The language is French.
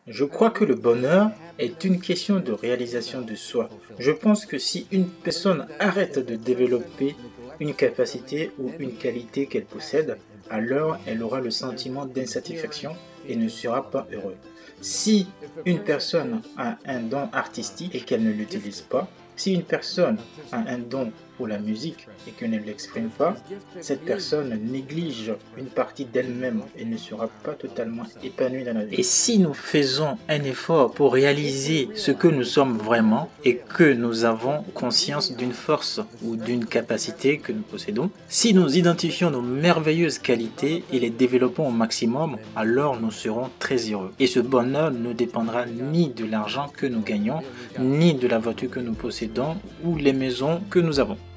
Je crois que le bonheur est une question de réalisation de soi. Je pense que si une personne arrête de développer une capacité ou une qualité qu'elle possède, alors elle aura le sentiment d'insatisfaction et ne sera pas heureuse. Si une personne a un don artistique et qu'elle ne l'utilise pas, si une personne a un don pour la musique et qu'elle ne l'exprime pas, cette personne néglige une partie d'elle-même et ne sera pas totalement épanouie dans la vie. Et si nous faisons un effort pour réaliser ce que nous sommes vraiment et que nous avons conscience d'une force ou d'une capacité que nous possédons, si nous identifions nos merveilleuses qualités et les développons au maximum, alors nous serons très heureux. Et ce bonheur ne dépendra ni de l'argent que nous gagnons, ni de la voiture que nous possédons ou les maisons que nous avons.